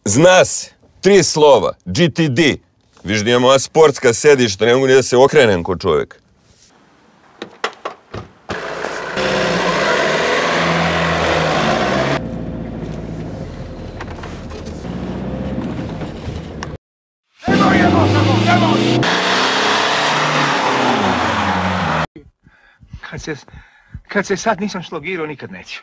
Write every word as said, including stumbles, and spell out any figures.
Zna se, tri slova, G T D. Viš da imam ova sportska sedišta, ne mogu ni da se okrenem ko čovjek. Kad se, kad se sad nisam šlogirao, nikad neće.